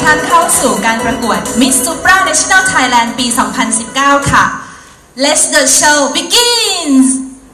ท่านเข้าสู่การประกวด Miss Supra National Thailand ปี 2019 ค่ะ Let the show begins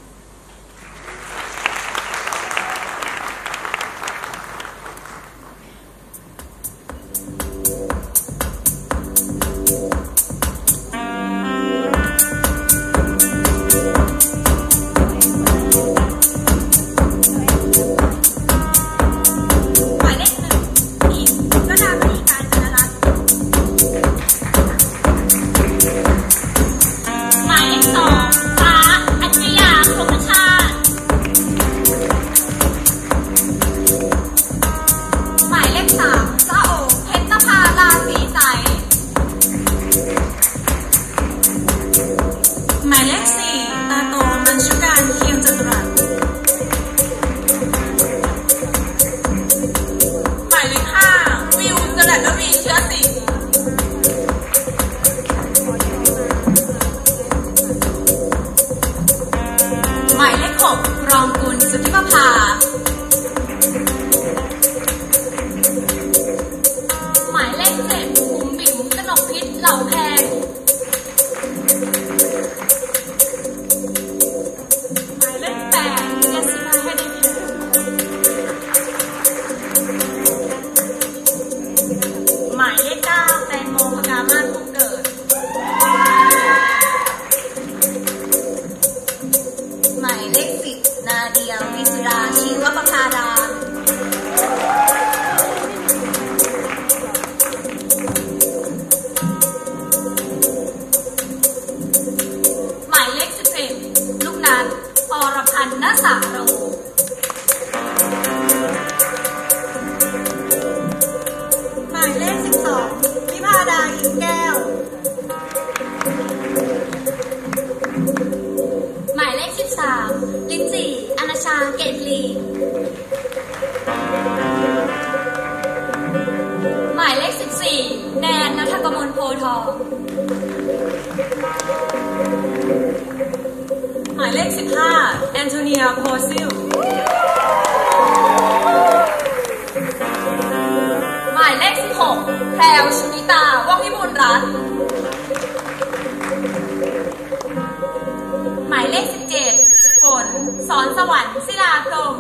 หมายเลข 6 รองกุลสุทธิประภาหมายเลข 7 บุ๋มบิ๋มกนกพิษเหล่าแพงหมายเลข 8 เจสสิก้าเฮเดนหมายเลข 9 แตงโมพกามาศทุกเกิดหมายเลข 10 นาเดียวิสุราชีวประภาดาหมายเลข 11 ลูกนัทอรพันธ์ณสาโรหมายเลข 12 พิพาดาอินแก้วหมายเลข 13 ลิ้นจี่อนาชาเกตลีหมายเลข 14 แนนณัฐกมลโพทองหมายเลข 15 แอนโทเนียโพซิลหมายเลข 16 แพรวชนิตาว่องพิบูลรัตน์หมายเลข 17 ฝนสอนสวรรค์ศิลาพรหม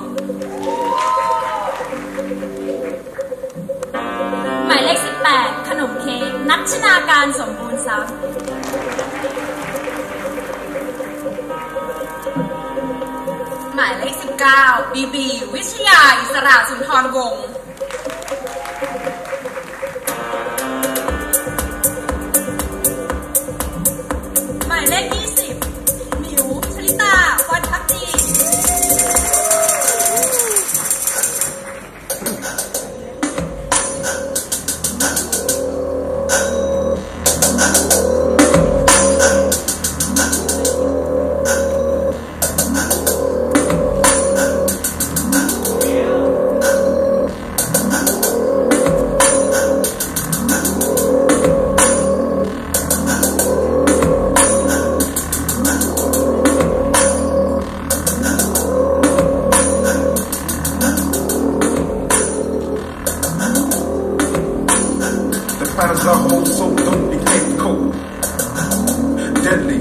หมายเลข 18 ขนมเค้กนัชนาการสมบูรณ์ทรัพย์หมายเลข 19 บีบีวิชยาอิสระสุนทรวงศ์หมายเลข 20 มิวชลิตาวันพักดี Battles are hold so don't be getting cold, deadly.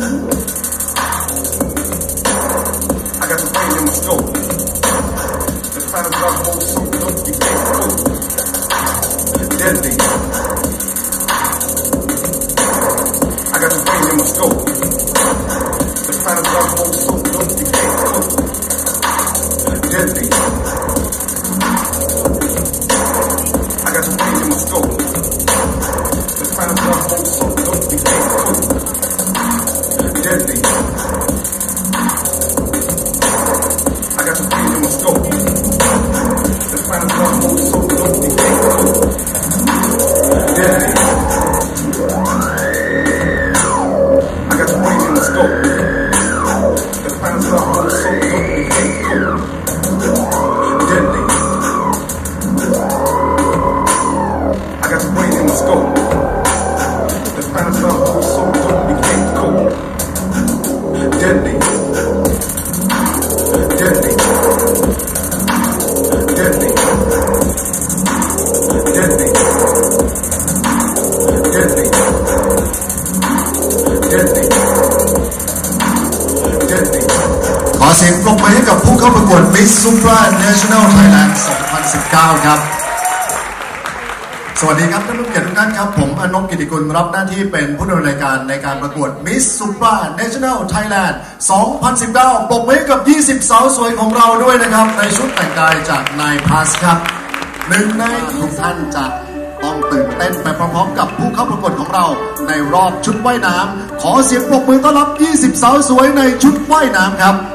I got the pain in my skull. The battles are hold so don't be getting cold, deadly. I got the pain in my skull. The battles are hold so don't be getting cold, deadly. I got the pain in my skull. The final blood hold so don't be cold, deadly. I got the pain in my skull. The final blood hold so don't be cold, deadly. I got the pain in my skull. The final blood hold so don't be cold, deadly. I got the brain in my skull. The final blood hold so don't be cold, deadly. Deadly. Deadly. Deadly. เสียงปรบมือให้กับผู้เข้าประกวด Miss Supra National Thailand 2019 ครับสวัสดีครับท่านผู้เกียรติทุกท่านครับผมอนงกิติกุลรับหน้าที่เป็นผู้ดำเนินรายการในการประกวด Miss Supra National Thailand 2019 ปรบมือกับ20สาวสวยของเราด้วยนะครับในชุดแต่งกายจากนายพาสครับหนึ่งในทุกท่านจะต้องตื่นเต้นไปพร้อมๆกับผู้เข้าประกวดของเราในรอบชุดว่ายน้ำขอเสียงปรบมือต้อนรับ20สาวสวยในชุดว่ายน้ำครับ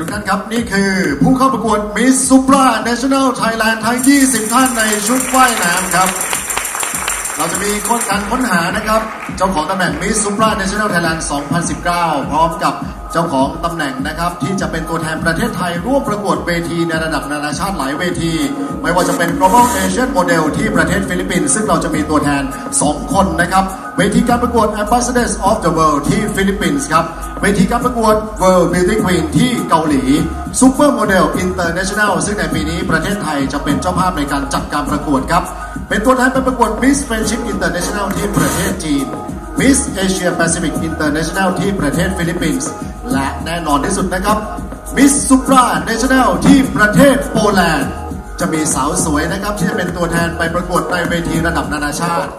กท่านครับนี่คือผู้เข้าประกวด Miss Supra National Thailand ทั้ง 20 ท่านในชุดว่ายน้ำครับเราจะมีการค้นหานะครับเจ้าของตำแหน่ง Miss Supra National Thailand 2019 พร้อมกับเจ้าของตำแหน่งนะครับที่จะเป็นตัวแทนประเทศไทยร่วมประกวดเวทีในระดับนานาชาติหลายเวทีไม่ว่าจะเป็น Global Asian Model ที่ประเทศฟิลิปปินส์ซึ่งเราจะมีตัวแทน2คนนะครับเวทีการประกวด Ambassadors of the World ที่ฟิลิปปินส์ครับเวทีการประกวด World Beauty Queen ที่เกาหลี Super Model International ซึ่งในปีนี้ประเทศไทยจะเป็นเจ้าภาพในการจัดการประกวดครับเป็นตัวแทนไปประกวด Miss Friendship International ที่ประเทศจีน Miss Asia Pacific International ที่ประเทศฟิลิปปินส์และแน่นอนที่สุดนะครับ Miss Supra National ที่ประเทศโปแลนด์จะมีสาวสวยนะครับที่จะเป็นตัวแทนไปประกวดในเวทีระดับนานาชาติ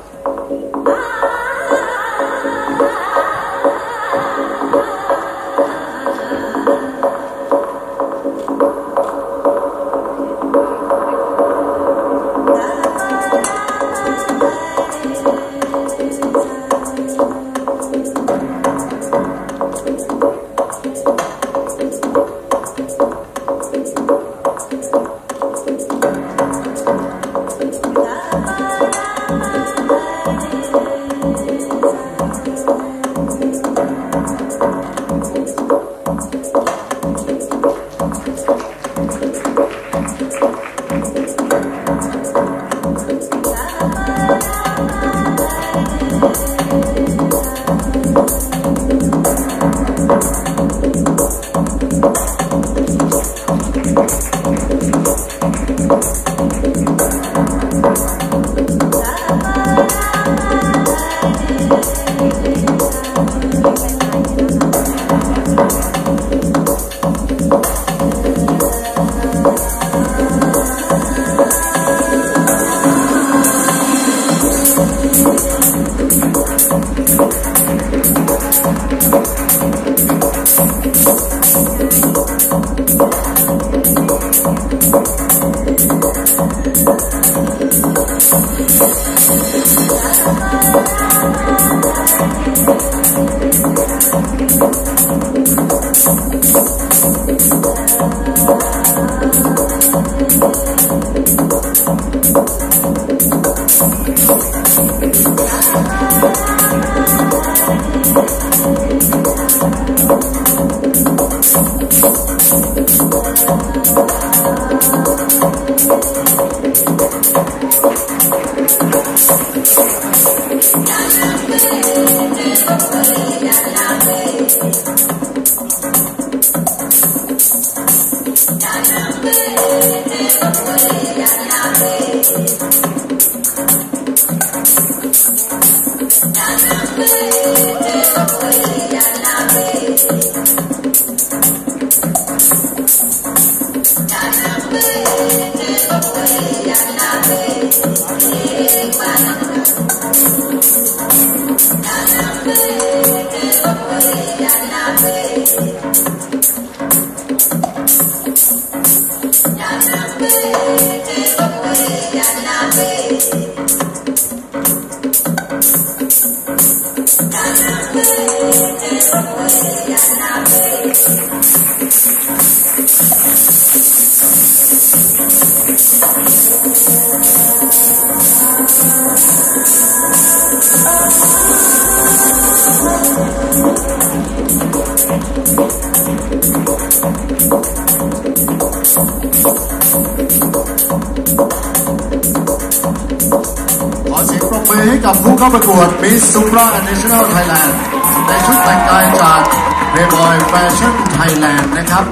ให้กับผู้เข้าประกวด Miss Supra National Thailand ในชุดแต่งกายจาก Playboy Fashion Thailand นะครับ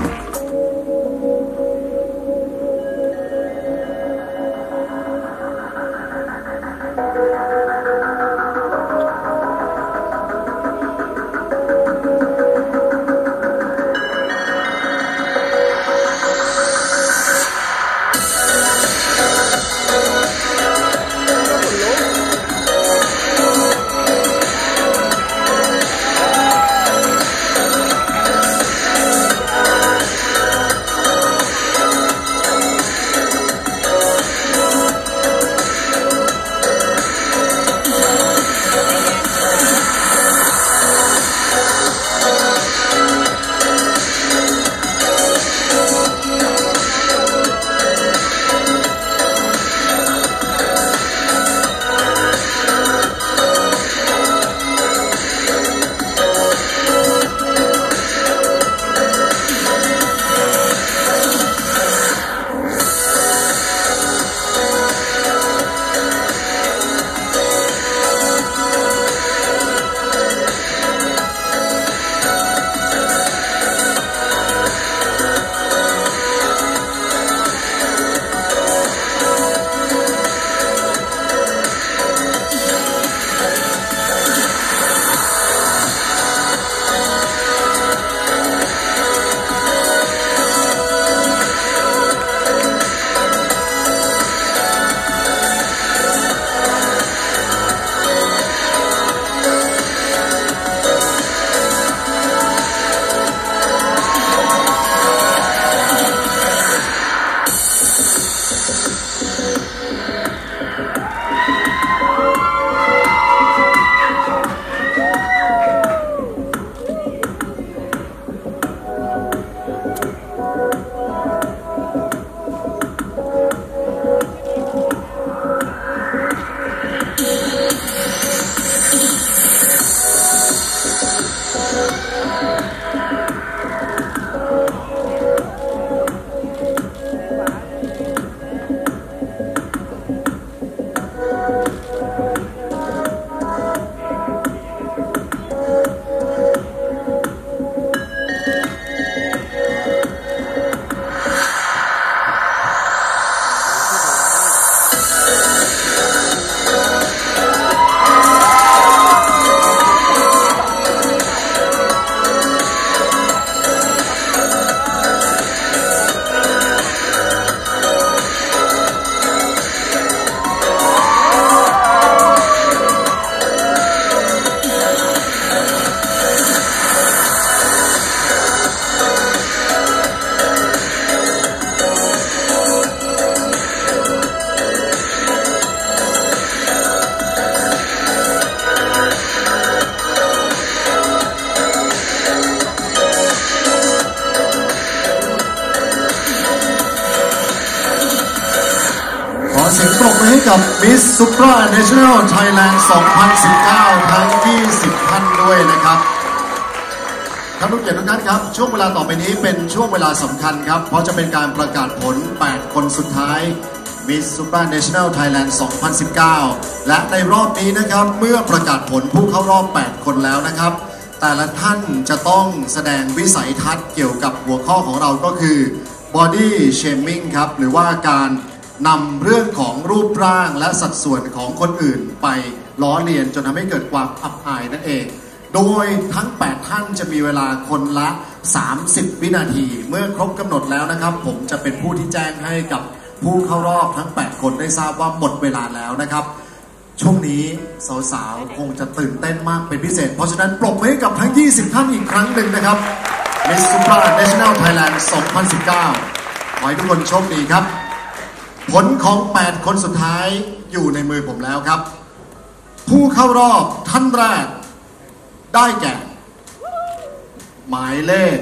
กับ Miss Supra National Thailand 2019 ทั้ง 20 ท่านด้วยนะครับท่านผู้เกียรติทุกท่านครับช่วงเวลาต่อไปนี้เป็นช่วงเวลาสำคัญครับเพราะจะเป็นการประกาศผล 8 คนสุดท้าย Miss Supra National Thailand 2019 และในรอบนี้นะครับเมื่อประกาศผลผู้เข้ารอบ 8 คนแล้วนะครับแต่ละท่านจะต้องแสดงวิสัยทัศน์เกี่ยวกับหัวข้อของเราก็คือ Body Shaming ครับหรือว่าการนำเรื่องของรูปร่างและสัดส่วนของคนอื่นไปล้อเลียนจนทำให้เกิดความอับอายนั่นเองโดยทั้ง 8 ท่านจะมีเวลาคนละ 30 วินาทีเมื่อครบกำหนดแล้วนะครับผมจะเป็นผู้ที่แจ้งให้กับผู้เข้ารอบทั้ง 8 คนได้ทราบว่าหมดเวลาแล้วนะครับช่วงนี้สาวๆคงจะตื่นเต้นมากเป็นพิเศษเพราะฉะนั้นปรบมือให้กับทั้ง 20 ท่านอีกครั้งหนึ่งนะครับ Miss Supra National Thailand 2019 ขอให้ทุกคนโชคดีครับผลของ 8 คนสุดท้ายอยู่ในมือผมแล้วครับผู้เข้ารอบท่านแรกได้แก่หมายเลข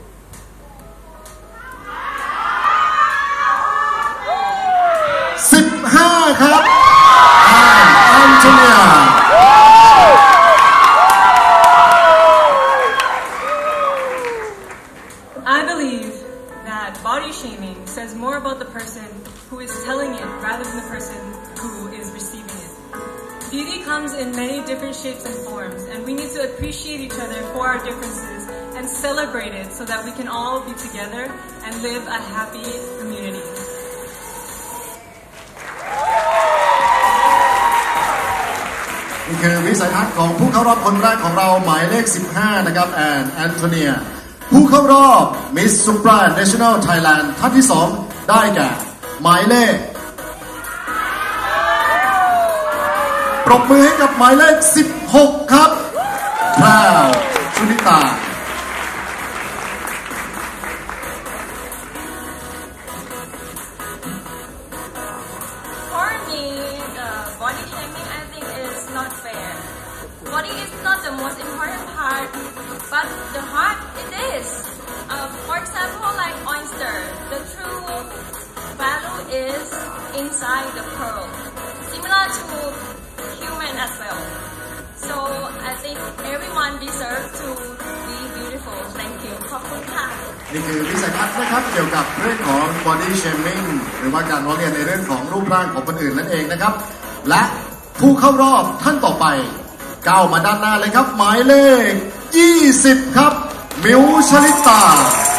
15ครับอันโทเนีย I believe that body shaming says more about the person who is telling it rather than the person who is receiving it. Beauty comes in many different shapes and forms, and we need to appreciate each other for our differences and celebrate it so that we can all be together and live a happy community. นี่คือวิสัยทัศน์ของผู้เข้ารอบคนแรกของเราหมายเลข 15 นะครับแอนโทเนียผู้เข้ารอบ Miss Supra National Thailand ท่านที่ 2 ได้แก่หมายเลขปรบมือให้กับหมายเลข 16 ครับพราวชุนิตา For me, the body shaming I think is not fair. Body is not the most important part, but the heart it is. For example, like oyster, the true value is inside the pearl, similar to human as well. So I think everyone deserves to be beautiful. Thank you. ขอบคุณค่ะนี่คือวิสัยทัศน์นะครับเกี่ยวกับเรื่องของ body shaming หรือว่าการล้อเลียนในเรื่องของรูปร่างของคนอื่นนั่นเองนะครับและผู้เข้ารอบท่านต่อไปก้าวมาด้านหน้าเลยครับหมายเลข 20 ครับมิวชลิตา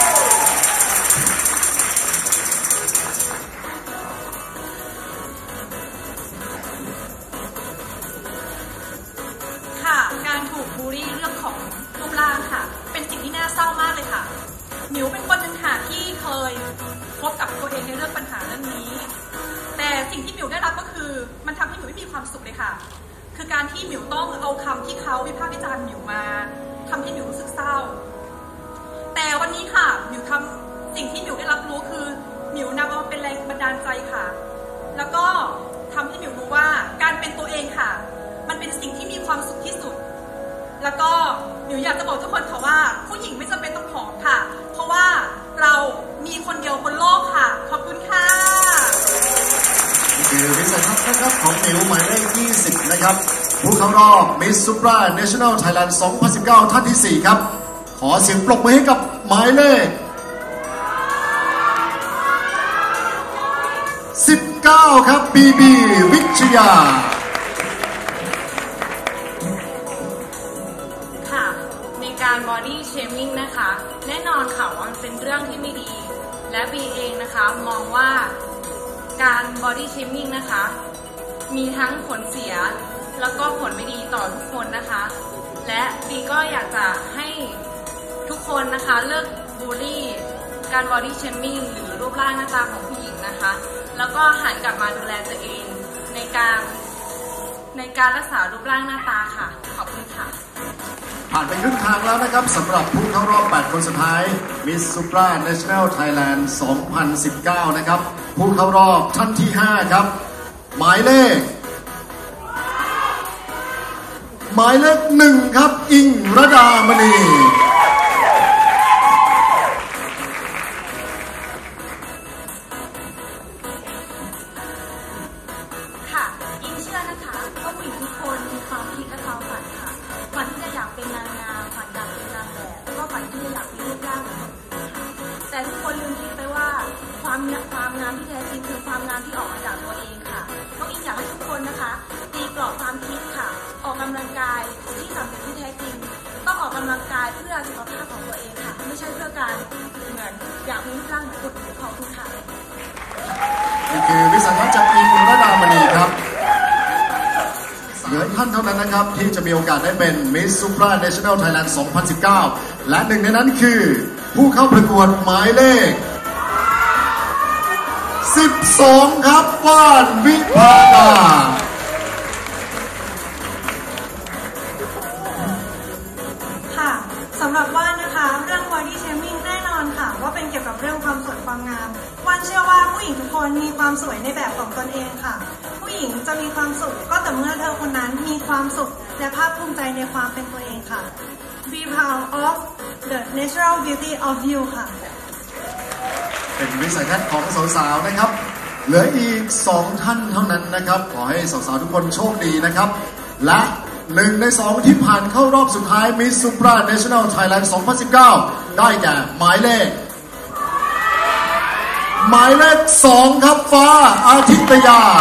การถูกบูลลี่เรื่องของรูปร่างค่ะเป็นสิ่งที่น่าเศร้ามากเลยค่ะหมิวเป็นคนหนึ่งค่ะที่เคยพบกับตัวเองในเรื่องปัญหาเรื่องนี้แต่สิ่งที่หมิวได้รับก็คือมันทำให้หมิวไม่มีความสุขเลยค่ะคือการที่หมิวต้องเอาคำที่เขาวิพากษ์วิจารณ์หมิวมาทำให้หมิวรู้สึกเศร้าแต่วันนี้ค่ะหมิวทำสิ่งที่หมิวได้รับรู้คือหมิวนำเอาเป็นแรงบันดาลใจค่ะแล้วก็ทำให้หมิวรู้ว่าการเป็นตัวเองค่ะมันเป็นสิ่งที่มีความสุขที่สุดแล้วก็หมิวอยากจะบอกทุกคนค่ะว่าผู้หญิงไม่จำเป็นต้องผอมค่ะเพราะว่าเรามีคนเดียวบนโลกค่ะขอบคุณค่ะนี่คือวิสัยทัศน์นะครับของหมิวหมายเลข 20 นะครับผู้เข้ารอบ Miss Supra National Thailand 2019 ท่านที่ 4 ครับขอเสียงปรบมือให้กับหมายเลข 19 ครับบีบีวิชยาการ body shaming นะคะแน่นอนค่ะว่าเป็นเรื่องที่ไม่ดีและบีเองนะคะมองว่าการ body shaming นะคะมีทั้งผลเสียแล้วก็ผลไม่ดีต่อทุกคนนะคะและบีก็อยากจะให้ทุกคนนะคะเลิกบูลลี่การ body shaming หรือรูปร่างหน้าตาของผู้หญิงนะคะแล้วก็หันกลับมาดูแลตัวเองในการรักษารูปร่างหน้าตาค่ะขอบคุณค่ะผ่านไปครึ่งทางแล้วนะครับสำหรับผู้เข้ารอบ 8 คนสุดท้าย Miss Supra National Thailand 2019 นะครับผู้เข้ารอบท่านที่ 5 ครับหมายเลข 1 ครับอิงรดามณีคำลังกายที่สำเร็จที่แท้จริงต้องออกกำลังกายเพื่อสุขภาพของตัวเองค่ะไม่ใช่เพื่อการเหมือนอยากมีรูปร่างเหมือนคนอื่นขอบคุณค่ะนี่คือวิสัยทัศน์จากอิงค์ระดามณีครับเหลือท่านเท่านั้นนะครับที่จะมีโอกาสได้เป็น Miss Supra National Thailand 2019 และหนึ่งในนั้นคือผู้เข้าประกวดหมายเลข12ครับว่านวิภาดาค่ะสำหรับว่านนะคะเรื่อง body shaming แน่นอนค่ะว่าเป็นเกี่ยวกับเรื่องความสวยความงามว่านเชื่อว่าผู้หญิงทุกคนมีความสวยในแบบของตนเองค่ะผู้หญิงจะมีความสุขก็แต่เมื่อเธอคนนั้นมีความสุขและภาคภูมิใจในความเป็นตัวเองค่ะ Be proud of the natural beauty of you ค่ะเป็นวิสัยทัศน์ของสาวๆนะครับเหลืออีก2ท่านเท่านั้นนะครับขอให้สาวๆทุกคนโชคดีนะครับและ1 ใน 2ที่ผ่านเข้ารอบสุดท้าย Miss Supra National Thailand 2019 ได้แก่หมายเลข2ครับฟ้าอาทิตยา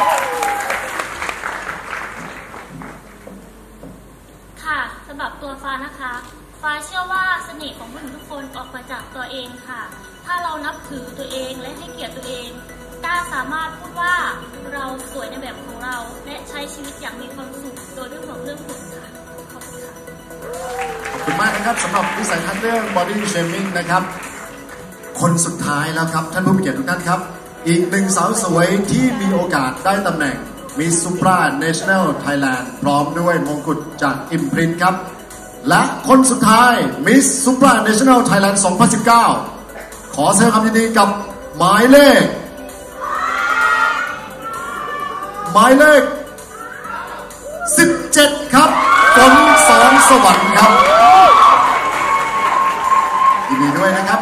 ค่ะสำหรับตัวฟ้านะคะฟ้าเชื่อว่าเสน่ห์ของผู้หญิงทุกคนออกมาจากตัวเองค่ะถ้าเรานับถือตัวเองและให้เกียรติตัวเองกล้าสามารถพูดว่าเราสวยในแบบของเราและใช้ชีวิตอย่างมีความสุขโดยไม่ห่วงเรื่องผลค่ะขอบคุณค่ะขอบคุณมากนะครับสำหรับวิสัยทัศน์เรื่อง body shaming นะครับคนสุดท้ายแล้วครับท่านผู้มีเกียรติทุกท่านครับอีกหนึ่งสาวสวยที่มีโอกาสได้ตำแหน่ง Miss Supra National Thailand พร้อมด้วยมงกุฎจาก Imprint ครับและคนสุดท้าย Miss Supra National Thailand 2019 ขอแสดงความยินดีกับหมายเลข17ครับฝนสอนสวรรค์ครับยินดีด้วยนะครับ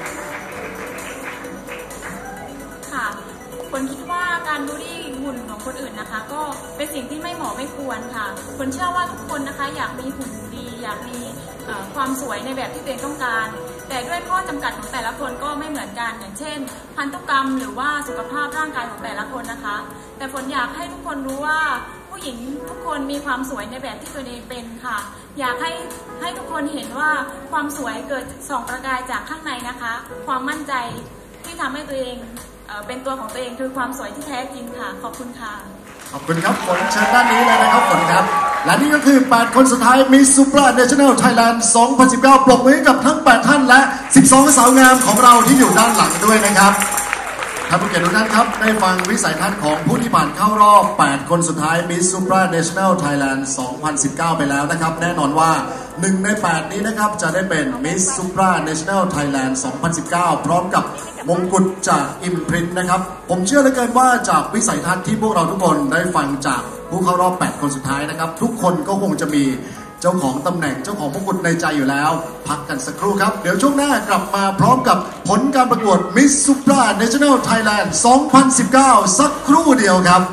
ค่ะฝนคิดว่าการบูลลี่หุ่นของคนอื่นนะคะก็เป็นสิ่งที่ไม่เหมาะไม่ควรค่ะฝนเชื่อว่าทุกคนนะคะอยากมีหุ่นดีอยากมีความสวยในแบบที่ตัวเองต้องการแต่ด้วยข้อจำกัดของแต่ละคนก็ไม่เหมือนกันอย่างเช่นพันธุกรรมหรือว่าสุขภาพร่างกายของแต่ละคนนะคะแต่ฝนอยากให้ทุกคนรู้ว่าผู้หญิงทุกคนมีความสวยในแบบที่ตัวเองเป็นค่ะอยากให้ทุกคนเห็นว่าความสวยเกิดส่องประกายจากข้างในนะคะความมั่นใจที่ทำให้ตัวเองเป็นตัวของตัวเองคือความสวยที่แท้จริงค่ะขอบคุณค่ะขอบคุณครับฝนเชิญด้านนี้เลยนะครับฝนครับและนี่ก็คือ8คนสุดท้าย Miss Supra National Thailand 2019 ปรบมือกับทั้ง8ท่านและ12สาวงามของเราที่อยู่ด้านหลังด้วยนะครับท่านผู้เกียรติทุกท่านครับได้ฟังวิสัยทัศน์ของผู้ที่ผ่านเข้ารอบ8คนสุดท้าย Miss Supra National Thailand 2019 ไปแล้วนะครับแน่นอนว่า1 ใน 8 นี้นะครับจะได้เป็น Miss Supra National Thailand 2019 พร้อมกับมงกุฎจาก Imprint นะครับผมเชื่อเหลือเกินว่าจากวิสัยทัศน์ที่พวกเราทุกคนได้ฟังจากผู้เข้ารอบ8คนสุดท้ายนะครับทุกคนก็คงจะมีเจ้าของตำแหน่งเจ้าของมงกุฎในใจอยู่แล้วพักกันสักครู่ครับเดี๋ยวช่วงหน้ากลับมาพร้อมกับผลการประกวด Miss Supra National Thailand 2019 สักครู่เดียวครับ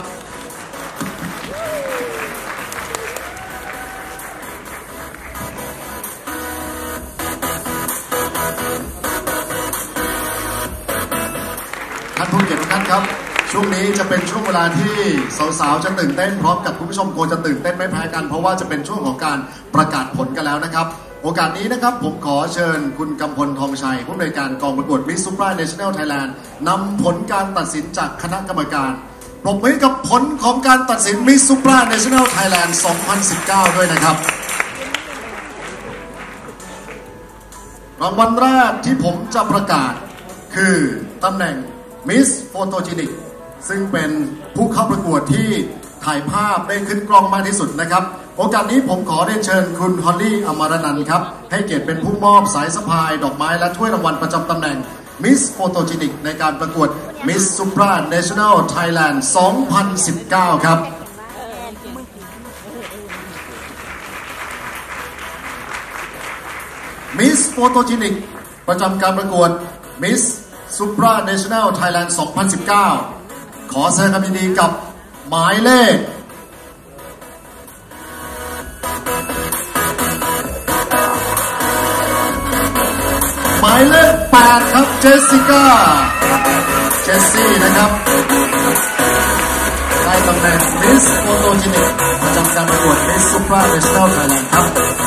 ท่านผู้เกียรติทุกท่านครับช่วงนี้จะเป็นช่วงเวลาที่สาวๆจะตื่นเต้นพร้อมกับคุณผู้ชมคงจะตื่นเต้นไม่แพ้กันเพราะว่าจะเป็นช่วงของการประกาศผลกันแล้วนะครับโอกาสนี้นะครับผมขอเชิญคุณกำพลทองชัยผู้อำนวยการกองประกวด Miss Supra National Thailand นำผลการตัดสินจากคณะกรรมการปรบมือกับผลของการตัดสิน Miss Supra National Thailand 2019 ด้วยนะครับรางวัลแรกที่ผมจะประกาศคือตำแหน่ง Miss Photogenic ซึ่งเป็นผู้เข้าประกวดที่ถ่ายภาพได้ขึ้นกล้องมากที่สุดนะครับโอกาสนี้ผมขอได้เชิญคุณฮอลลี่อมรนันท์ครับให้เกียรติเป็นผู้มอบสายสะพายดอกไม้และถ้วยรางวัลประจำตำแหน่ง Miss Photogenic ในการประกวด Miss Supra National Thailand 2019 ครับMiss Photogenic ประจำการประกวด Miss Supra National Thailand 2019 ขอแสดงความยินดีกับหมายเลข8ครับเจสสิก้าเจสซี่นะครับได้ตำแหน่ง Miss Photogenic ประจำการประกวด Miss Supra Supranational Thailand ครับ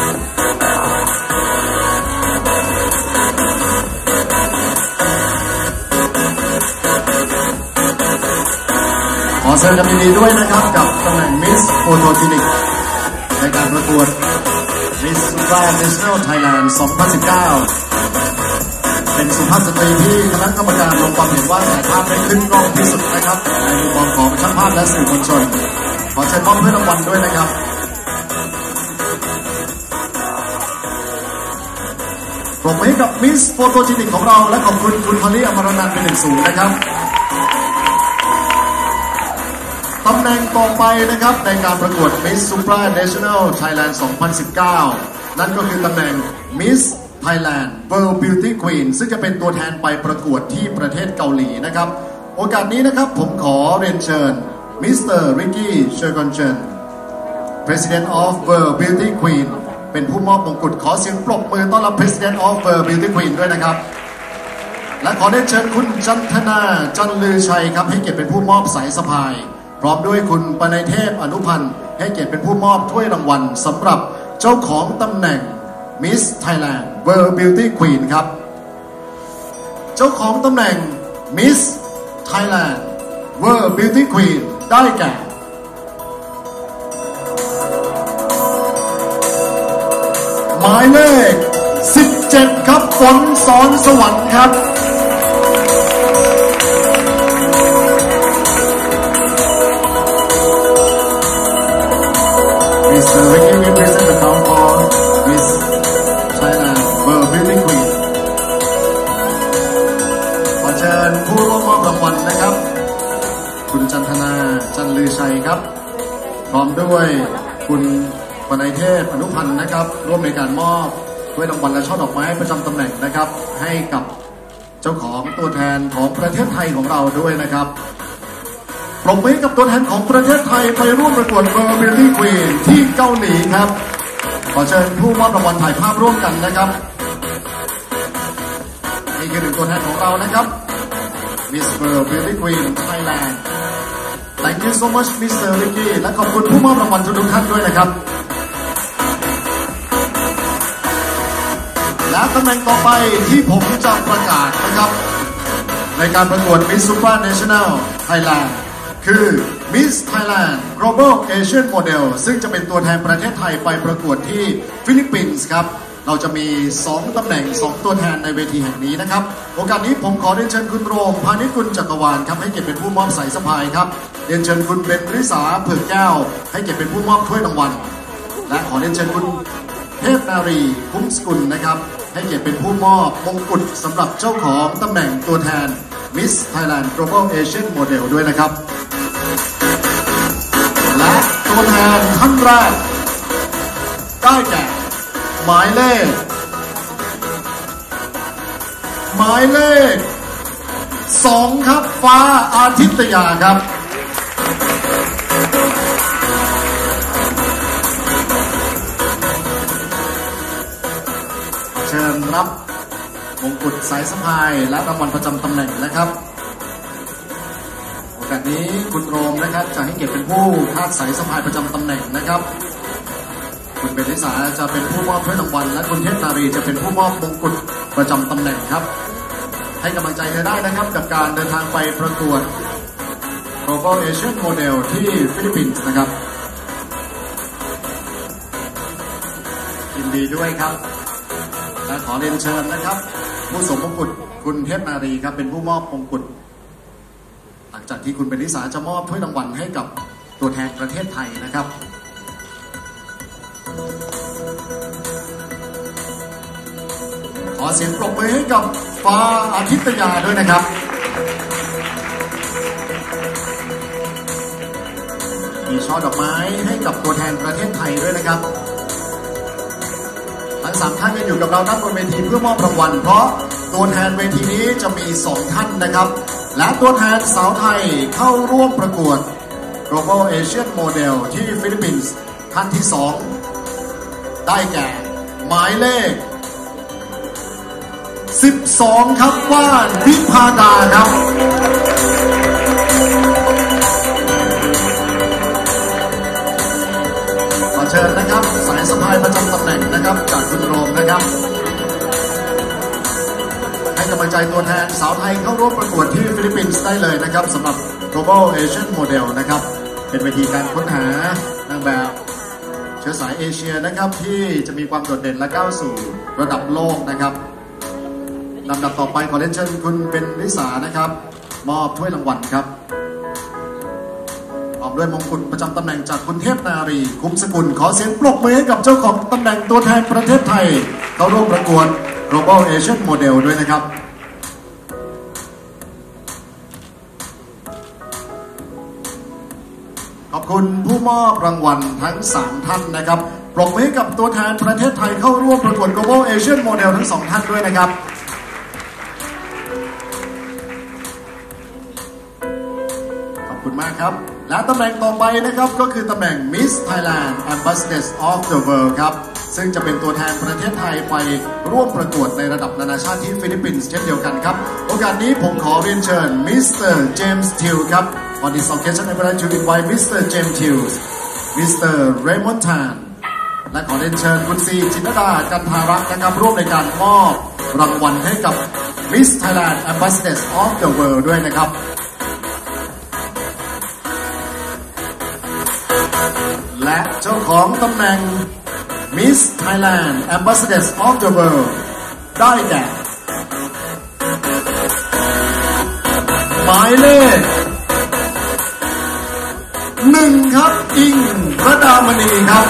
ขอแสดงความยินดีด้วยนะครับกับตำแหน่ง Miss Photogenic ในการประกวด Miss Supranational Thailand 2019 เป็นสุภาพสตรีที่คณะกรรมการลงความเห็นว่าถ่ายภาพได้ขึ้นกล้องที่สุดนะครับในมุมมองของช่างภาพและสื่อมวลชนขอเชิญมอบเพื่อรางวัลด้วยนะครับปรบมือให้กับ Miss Photogenic ของเราและขอบคุณคุณพอลลี่อมรนันท์เป็นอย่างสูงนะครับตำแหน่งต่อไปนะครับในการประกวด Miss Supranational Thailand 2019 นั่นก็คือตำแหน่ง Miss Thailand World Beauty Queen ซึ่งจะเป็นตัวแทนไปประกวดที่ประเทศเกาหลีนะครับโอกาสนี้นะครับผมขอเรียนเชิญ Mr. Ricky Choi-gon-chen President of World Beauty Queen เป็นผู้มอบมงกุฎขอเสียงปรบมือต้อนรับ President of World Beauty Queen ด้วยนะครับและขอเรียนเชิญคุณจันทนาจันลือชัยครับให้เกียรติเป็นผู้มอบสายสะพายพร้อมด้วยคุณปนัยเทพอนุพันธ์ให้เกียรติเป็นผู้มอบถ้วยรางวัลสำหรับเจ้าของตำแหน่ง Miss Thailand World Beauty Queen ครับเจ้าของตำแหน่ง Miss Thailand World Beauty Queen ได้แก่หมายเลข 17 ครับฝนสอนสวรรค์ครับMr. Ricky will present the crown for Miss Thailand World Beauty Queen ขอเชิญผู้ร่วมมอบรางวัลนะครับคุณจันทนาจันลือชัยครับพร้อมด้วยคุณปนัยเทพอนุพันธ์นะครับร่วมในการมอบด้วยรางวัลและช่อดอกไม้ประจำตำแหน่งนะครับให้กับเจ้าของตัวแทนของประเทศไทยของเราด้วยนะครับปรบมือกับตัวแทนของประเทศไทยไปร่วมประกวด World Beauty Queen ที่เกาหลีครับขอเชิญผู้มอบรางวัลถ่ายภาพร่วมกันนะครับนี่คือหนึ่งตัวแทนของเรานะครับ Miss World Beauty Queen Thailand Thank you so much Mr. Ricky และขอบคุณผู้มอบรางวัลทุกท่านด้วยนะครับและตำแหน่งต่อไปที่ผมจะประกาศนะครับในการประกวด Miss Supranational Thailandคือ Miss Thailand Global Asian Model ซึ่งจะเป็นตัวแทนประเทศไทยไปประกวดที่ฟิลิปปินส์ครับเราจะมี2ตำแหน่ง2ตัวแทนในเวทีแห่งนี้นะครับโอกาสนี้ผมขอเรียนเชิญคุณโรมพานิชกุลจักรวาลครับให้เกียรติเป็นผู้มอบสายสะพายครับเรียนเชิญคุณเบนริษาเผือกแก้วให้เกียรติเป็นผู้มอบถ้วยรางวัลและขอเรียนเชิญคุณเทพนารีคุ้มสกุลนะครับให้เกียรติเป็นผู้มอบมงกุฎสำหรับเจ้าของตำแหน่งตัวแทน Miss Thailand Global Asian Model ด้วยนะครับและตัวแทนท่านแรกได้แก่หมายเลข 2ครับฟ้าอาทิตยาครับเชิญรับมงกุฎสายสะพายและรางวัลประจำตำแหน่งนะครับโอกาสนี้คุณโรมนะครับจะให้เกียรติเป็นผู้คาดสายสะพายประจำตำแหน่งนะครับคุณเบนริษาจะเป็นผู้มอบถ้วยรางวัลและคุณเทพนารีจะเป็นผู้มอบมงกุฎประจำตำแหน่งครับให้กำลังใจเธอได้นะครับกับการเดินทางไปประกวด Global Asian Model ที่ฟิลิปปินส์นะครับยินดีด้วยครับและขอเรียนเชิญนะครับผู้สมมงกุฎคุณเทพนารีครับเป็นผู้มอบมงกุฎหลังจากที่คุณเบนริษาจะมอบถ้วยรางวัลให้กับตัวแทนประเทศไทยนะครับขอเสียงปรบมือให้กับฟ้าอาทิตยาด้วยนะครับมีช่อดอกไม้ให้กับตัวแทนประเทศไทยด้วยนะครับทั้ง3ท่านยังอยู่กับเราด้านบนเวทีเพื่อมอบรางวัลเพราะตัวแทนเวทีนี้จะมี2ท่านนะครับและตัวแทนสาวไทยเข้าร่วมประกวด Global Asian Model ที่ฟิลิปปินส์ท่านที่2ได้แก่หมายเลข 12ครับว่านวิภาดาครับขอเชิญนะครับสายสะพายประจำตำแหน่งนะครับจากคุณโรมนะครับให้กำลังใจตัวแทนสาวไทยเข้าร่วมประกวดที่ฟิลิปปินส์ได้เลยนะครับสำหรับ Global Asian Model นะครับเป็นเวทีการค้นหานางแบบเชื้อสายเอเชียนะครับที่จะมีความโดดเด่นและก้าวสู่ระดับโลกนะครับลำดับต่อไปขอเรียนเชิญคุณเบนริษานะครับมอบถ้วยรางวัลครับพร้อมด้วยมงกุฎประจำตำแหน่งจากคุณเทพนารีคุ้มสกุลขอเสียงปรบมือให้กับเจ้าของตำแหน่งตัวแทนประเทศไทยเข้าร่วมประกวด Global Asian Model ด้วยนะครับขอบคุณผู้มอบรางวัลทั้ง3ท่านนะครับปรบมือให้กับตัวแทนประเทศไทยเข้าร่วมประกวด Global Asian Model ทั้ง2ท่านด้วยนะครับขอบคุณมากครับและตำแหน่งต่อไปนะครับก็คือตำแหน่ง Miss Thailand Ambassador of the World ครับซึ่งจะเป็นตัวแทนประเทศไทยไปร่วมประกวดในระดับนานาชาติที่ฟิลิปปินส์เช่นเดียวกันครับโอกาสนี้ผมขอเรียนเชิญ Mr. James Till ครับ On this occasion I would like to invite Mr. James Till Mr. Raymond Tan และขอเรียนเชิญคุณซีจินดากันทารักษ์นะครับร่วมในการมอบรางวัลให้กับ Miss Thailand Ambassador of the World ด้วยนะครับและเจ้าของตำแหน่ง Miss Thailand Ambassador of the World ได้แก่หมายเลข1ครับอิงระดามณีครับ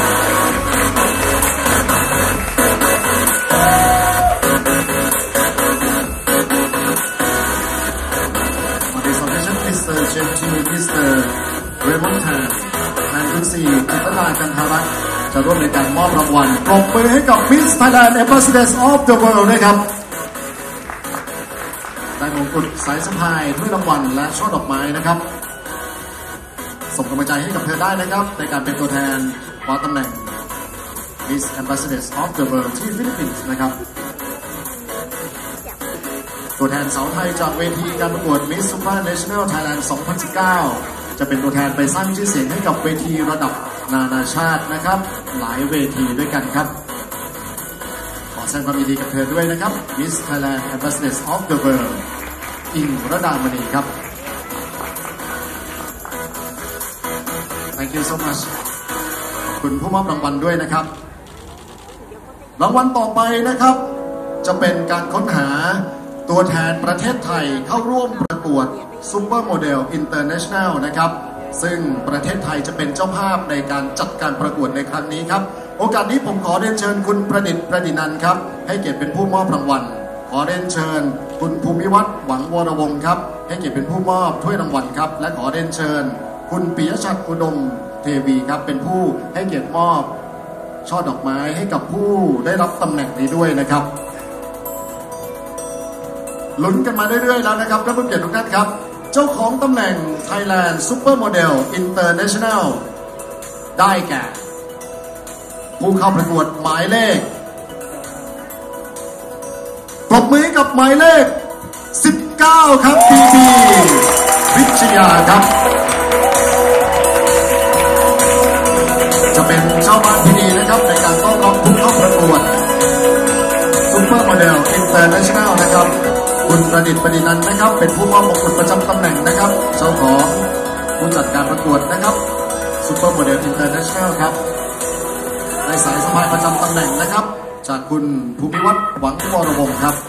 วันนี้Mr. James Till Mr. Raymond Tanและคุณซีจิตรากันทารักษ์จะร่วมในการมอบรางวัลปรบมือให้กับ Miss Thailand Ambassador of the World ด้วยครับได้มงกุฎสายสะพายถ้วยรางวัลและช่อดอกไม้นะครับส่งกำลังใจให้กับเธอได้นะครับในการเป็นตัวแทนคว้าตำแหน่ง Miss Ambassador of the World ที่ฟิลิปปินส์นะครับตัวแทนสาวไทยจากเวทีการประกวด Miss Supranational Thailand 2019จะเป็นตัวแทนไปสร้างชื่อเสียงให้กับเวทีระดับนานาชาตินะครับหลายเวทีด้วยกันครับขอแสดงความยินดีกับเธอด้วยนะครับ Miss Thailand Ambassador of the World อิงระดามณีครับ Thank you so much ขอบคุณผู้มอบรางวัลด้วยนะครับรางวัลต่อไปนะครับจะเป็นการค้นหาตัวแทนประเทศไทยเข้าร่วมประกวด Super Model International นะครับซึ่งประเทศไทยจะเป็นเจ้าภาพในการจัดการประกวดในครั้งนี้ครับโอกาสนี้ผมขอเรียนเชิญคุณประดิษฐ์ประดินันท์ครับให้เกียรติเป็นผู้มอบรางวัลขอเรียนเชิญคุณภูมิวัฒน์หวังวรวงศ์ครับให้เกียรติเป็นผู้มอบถ้วยรางวัลครับและขอเรียนเชิญคุณปิยชัดอุดมเทวีครับเป็นผู้ให้เกียรติมอบช่อดอกไม้ให้กับผู้ได้รับตำแหน่งนี้ด้วยนะครับลุ้นกันมาเรื่อยๆแล้วนะครับท่านผู้เกียรติทุกท่านครับเจ้าของตำแหน่ง Thailand Super Model International ได้แก่ผู้เข้าประกวดหมายเลขปรบมือกับหมายเลข19ครับบีบีวิชยาครับจะเป็นเจ้าบ้านที่ดีนะครับในการต้อนรับผู้เข้าประกวด Super Model International นะครับคุณประดิษฐ์ประดินันท์นะครับเป็นผู้มอบมงกุฎประจำตำแหน่งนะครับเจ้าของผู้จัดการประกวดนะครับ Super Model International ครับในสายสะพายประจำตำแหน่งนะครับจากคุณภูมิวัฒน์หวังวรวงศ์ครับ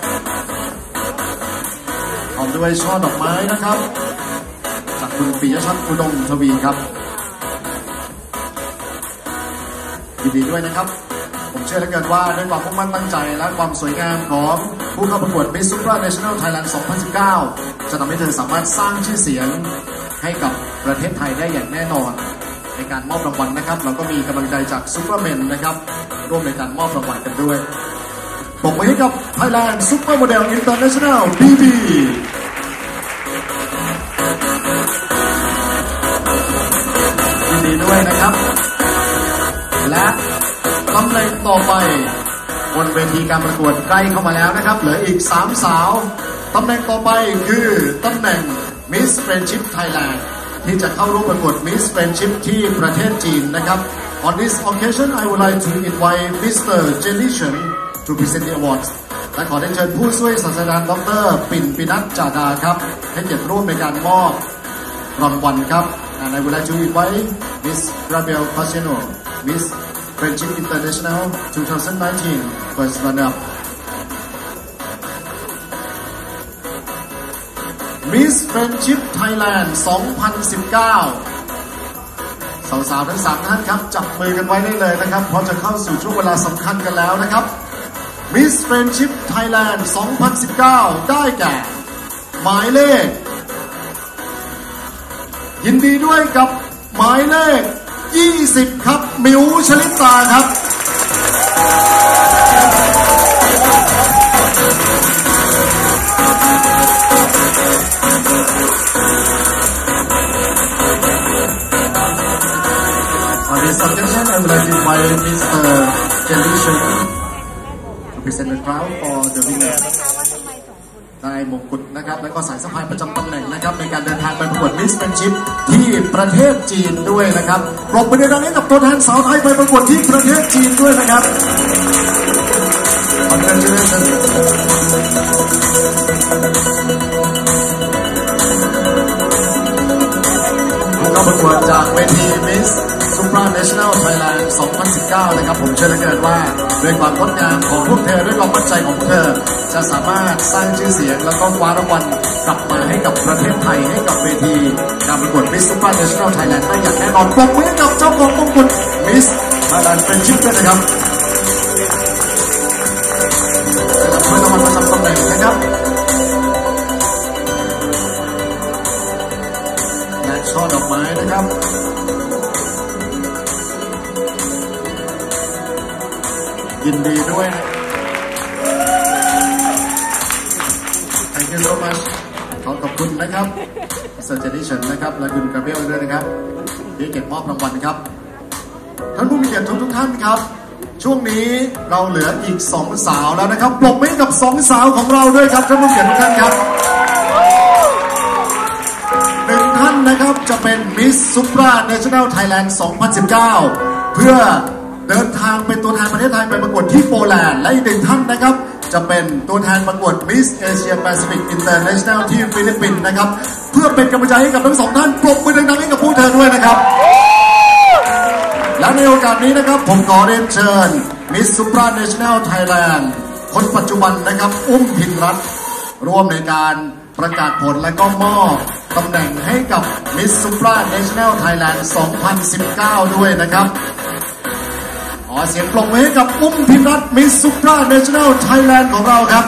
พร้อมด้วยช่อดอกไม้นะครับจากคุณปิยชัดอุดมทวีครับยินดีด้วยนะครับผมเชื่อเหลือเกินว่าด้วยความมุ่งมั่นตั้งใจและความสวยงามของผู้เข้าประกวด Miss Supranational Thailand 2019 จะทำให้เธอสามารถสร้างชื่อเสียงให้กับประเทศไทยได้อย่างแน่นอนในการมอบรางวัลนะครับเราก็มีกำลังใจจากซูเปอร์แมนนะครับร่วมในการมอบรางวัลกันด้วยปรบมือให้กับ Thailand Super Model International BB ยินดีด้วยนะครับและตำแหน่งต่อไปบนเวทีการประกวดใกล้เข้ามาแล้วนะครับเหลืออีก3สาวตำแหน่งต่อไปคือตำแหน่ง Miss Friendship Thailand ที่จะเข้าร่วมประกวด Miss Friendship ที่ประเทศจีนนะครับ On this occasion, I would like to invite Mr. Jenny Chen to present the awards. และขอได้เชิญผู้ช่วยศาสตราจารย์ดร.ปิ่นปินัท จาดาครับให้เกียรติร่วมในการมอบรางวัลครับ And I would like to invite Miss Gabrielle Pacino, Miss Friendship International 2019 first runner-up. Miss Friendship Thailand 2019สาวๆทั้ง3ท่านครับจับมือกันไว้ได้เลยนะครับเพราะจะเข้าสู่ช่วงเวลาสำคัญกันแล้วนะครับ Miss Friendship Thailand 2019 ได้แก่หมายเลขยินดีด้วยกับหมายเลข20ครับมิวชลิตาครับOn this occasion, I would like to invite Mr. Jenny Chen to present the crown for the winner. ได้มงกุฎนะครับและก็สายสะพายประจำตำแหน่งนะครับในการเดินทางไปประกวด Miss Friendship ที่ประเทศจีนด้วยนะครับปรบมือดังๆให้กับตัวแทนสาวไทยไปประกวดที่ประเทศจีนด้วยนะครับ Congratulationsเข้าประกวดจากเวที Miss Supranational Thailand 2019 นะครับผมเชื่อเหลือเกินว่าด้วยความงดงามของพวกเธอด้วยความมั่นใจของพวกเธอจะสามารถสร้างชื่อเสียงแล้วก็คว้ารางวัลกลับมาให้กับประเทศไทยให้กับเวทีการประกวด Miss Supranational Thailand ได้อย่างแน่นอนปรบมือให้กับเจ้าของมงกุฎ Miss Thailand Friendship ด้วยนะครับได้รับถ้วยรางวัลประจำตำแหน่งนะครับและช่อดอกไม้นะครับยินดีด้วยนะ Thank you so much ขอบคุณนะครับเซอร์เจนิชันนะครับและคุณกราเบรียลด้วยนะครับที่เก็บมอบรางวัลครับท่านผู้มีเกียรติทุกท่านครับช่วงนี้เราเหลืออีก2สาวแล้วนะครับปรบมือให้กับ2สาวของเราด้วยครับท่านผู้มีเกียรติทุกท่านครับ1ท่านนะครับจะเป็น Miss Supranational Thailand 2019 เพื่อเดินทางเป็นตัวแทนประเทศไทยไปประกวดที่โปแลนด์และอีก1ท่านนะครับจะเป็นตัวแทนประกวด Miss Asia Pacific International ที่ฟิลิปปินส์นะครับเพื่อเป็นกำลังใจให้กับทั้ง2ท่านปรบมือดังๆให้กับพวกเธอด้วยนะครับและในโอกาสนี้นะครับผมขอเรียนเชิญ Miss Supranational Thailand คนปัจจุบันนะครับอุ้มพินรัตน์ร่วมในการประกาศผลและก็มอบตำแหน่งให้กับ Miss Supranational Thailand 2019 ด้วยนะครับขอเสียงปรบมือให้กับอุ้มพินรัตน์ Miss Supranational Thailand ของเราครับ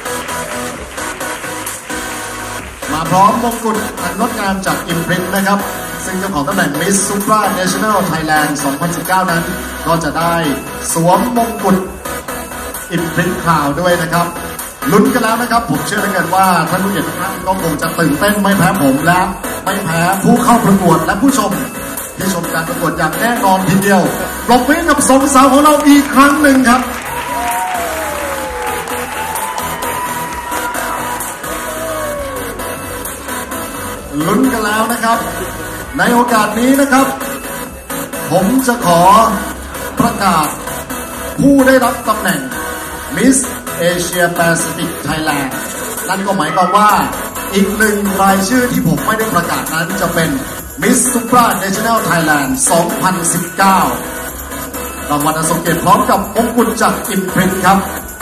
มาพร้อมมงกุฎอันงดงามจาก Imprint นะครับซึ่งเจ้าของตำแหน่ง Miss Supranational Thailand 2019 นั้นก็จะได้สวมมงกุฎ Imprint ข่าวด้วยนะครับลุ้นกันแล้วนะครับผมเชื่อเหลือเกินว่าท่านผู้เกียรติทุกท่านก็คงจะตื่นเต้นไม่แพ้ผมและไม่แพ้ผู้เข้าประกวดและผู้ชมที่ชมการประกวดอย่างแน่นอนทีเดียวปรบมือกับ2สาวของเราอีกครั้งหนึ่งครับลุ้นกันแล้วนะครับในโอกาสนี้นะครับผมจะขอประกาศผู้ได้รับตำแหน่ง Miss Asia Pacific Thailand นั่นก็หมายความว่าอีก1รายชื่อที่ผมไม่ได้ประกาศนั้นจะเป็น Miss Supranational Thailand 2019 รางวัลอันทรงเกียรติพร้อมกับมงกุฎจาก Imprint ครับ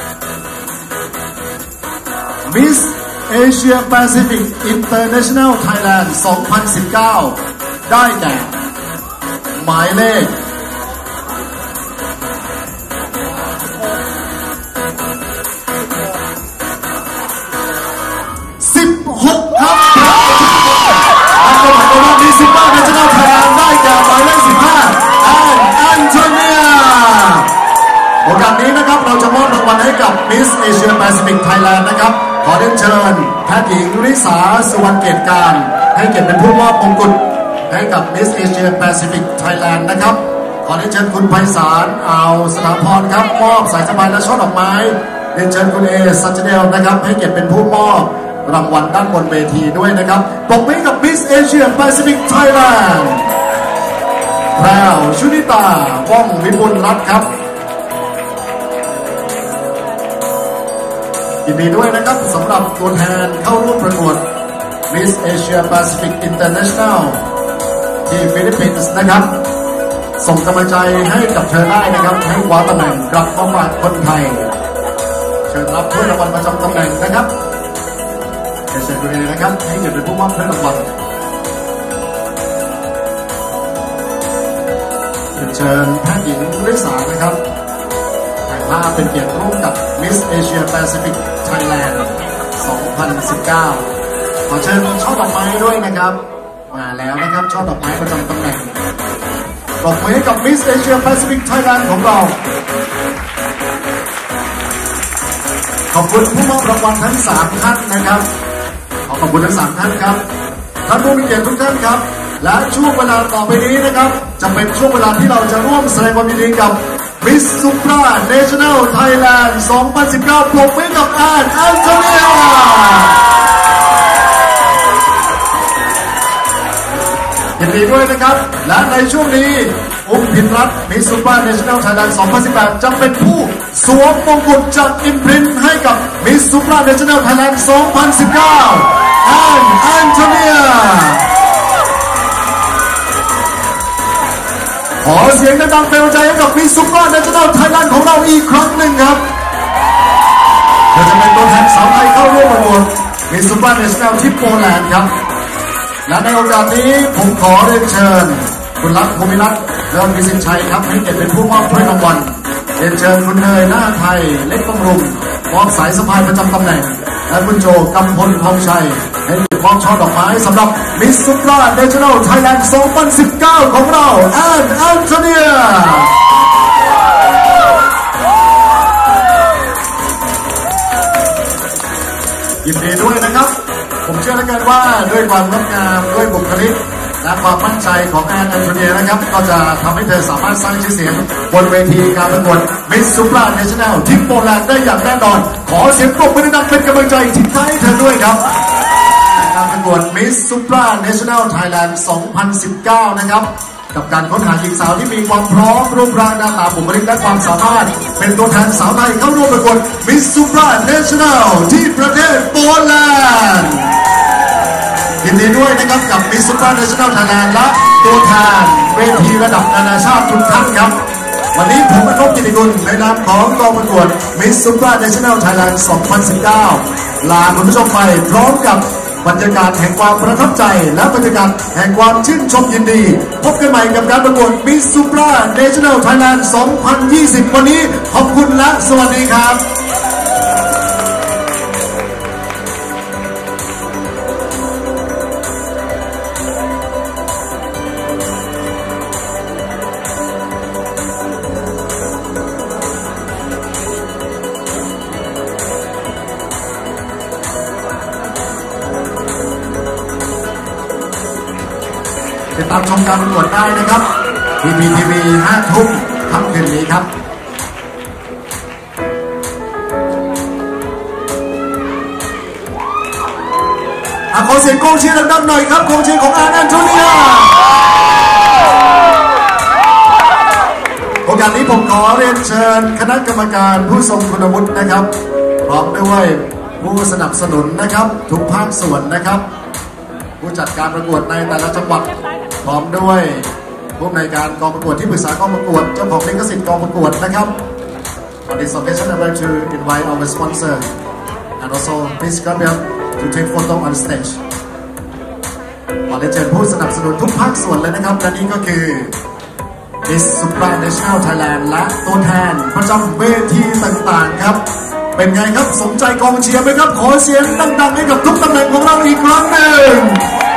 Miss Asia Pacific International Thailand 2019 ได้แก่หมายเลข16ครับและก็หมายความว่ามีSupranational Thailand ได้แก่หมายเลข15แอนโทเนียโอกาสนี้นะครับเราจะมอบรางวัลให้กับ Miss Asia Pacific Thailand นะครับขอเรียนเชิญแพทย์หญิงริษาสุวรรณเกตการให้เกียรติเป็นผู้มอบมงกุฎให้กับ Miss Asia Pacific Thailand นะครับขอเรียนเชิญคุณไพศาลอ่าวสถาพรครับมอบสายสะพายและช่อดอกไม้เรียนเชิญคุณเอสัจเดลนะครับให้เกียรติเป็นผู้มอบรางวัลด้านบนเวทีด้วยนะครับปรบมือกับ Miss Asia Pacific Thailand แพรวชุนิตาว่องวิบุลรัตน์ครับยินดีด้วยนะครับสำหรับตัวแทนเข้าร่วมประกวด Miss Asia Pacific International ที่ฟิลิปปินส์นะครับส่งกำลังใจให้กับเธอได้นะครับให้คว้าตำแหน่งกลับมาฝากคนไทยเชิญรับถ้วยรางวัลประจำตำแหน่งนะครับเชิญดูเลยนะครับให้เกียรติเป็นผู้มอบถ้วยรางวัลเชิญแพทย์หญิงริษานะครับถ่ายภาพเป็นเกียรติร่วมกับ Miss Asia Pacific Thailand 2019 ขอเชิญช่อดอกไม้ด้วยนะครับมาแล้วนะครับช่อดอกไม้ประจำตำแหน่งปรบมือให้กับ Miss Asia Pacific Thailand ของเราขอบคุณผู้มอบรางวัลทั้ง3ท่านนะครับขอบคุณทั้ง3ท่านครับท่านผู้มีเกียรติทุกท่านครับและช่วงเวลาต่อไปนี้นะครับจะเป็นช่วงเวลาที่เราจะร่วมแสดงความยินดีกับ Miss Supra National Thailand 2019 ปรบมือกับแอนโทเนียยินดีด้วยนะครับและในช่วงนี้อุ้มพินรัตน์ Miss Supra National Thailand 2018 จะเป็นผู้สวมมงกุฎจากอิมพรินท์ให้กับ Miss Supra National Thailand 2019 แอนโทเนียขอเสียงดังๆเป็นกำลังใจให้กับ Miss Supra National Thailand ของเราอีกครั้งหนึ่งครับเธอจะเป็นตัวแทนสาวไทยเข้าร่วมประกวด Miss Supra National ที่โปแลนด์ครับและในโอกาสนี้ผมขอเรียนเชิญคุณรัฐภูมิรัตน์เริ่มพิสิทธิ์ชัยครับให้เกียรติเป็นผู้มอบถ้วยรางวัลเรียนเชิญคุณเนยหน้าไทยเล็กบำรุงมอบสายสะพายประจำตำแหน่งและคุณโจกำพลทองชัยให้มอบช่อดอกไม้สำหรับ Miss Supra National Thailand 2019 ของเราแอนโทเนียยินดีด้วยนะครับผมเชื่อแล้วกันว่าด้วยความงดงามด้วยบุคลิกและความมั่นใจของแอนโทเนียนะครับก็จะทำให้เธอสามารถสร้างชื่อเสียงบนเวทีการประกวด Miss Supra National ที่โปแลนด์ได้อย่างแน่นอนขอเสียงปรบมือดังเป็นกำลังใจทิ้งท้ายให้เธอด้วยครับการประกวด Miss Supra National Thailand 2019 นะครับกับการค้นหาหญิงสาวที่มีความพร้อมรูปร่างหน้าตาบุคลิกและความสามารถเป็นตัวแทนสาวไทยเข้าร่วมประกวด Miss Supra National ที่ประเทศโปแลนด์ยินดีด้วยนะครับกับ Miss Supra National Thailand และตัวแทนเวทีระดับนานาชาติทุกท่านครับวันนี้ผมอนุกิติกุลในนามของกองประกวด Miss Supra National Thailand 2019 ลาคุณผู้ชมไปพร้อมกับบรรยากาศแห่งความประทับใจและบรรยากาศแห่งความชื่นชมยินดีพบกันใหม่กับการประกวด Miss Supra National Thailand 2020 วันนี้ขอบคุณและสวัสดีครับติดตามชมการประกวดได้นะครับ PPTV 5 ทุ่มค่ำคืนนี้ครับขอเสียงกองเชียร์ดังๆหน่อยครับกองเชียร์ของแอนโทเนียโอกาสนี้ผมขอเรียนเชิญคณะกรรมการผู้ทรงคุณวุฒินะครับพร้อมด้วยผู้สนับสนุนนะครับทุกภาคส่วนนะครับผู้จัดการประกวดในแต่ละจังหวัดพร้อมด้วยผู้อำนวยการกองประกวดที่ปรึกษากองประกวดเจ้าของลิขสิทธิ์กองประกวดนะครับ On this occasion I would like to invite our sponsor and also please come here to take photo on stage ขอเรียนเชิญผู้สนับสนุนทุกภาคส่วนเลยนะครับและนี่ก็คือ Miss Supra National Thailand และตัวแทนประจำเวทีต่างๆครับเป็นไงครับสมใจกองเชียร์ไหมครับขอเสียงดังๆให้กับทุกตำแหน่งของเราอีกครั้งหนึ่ง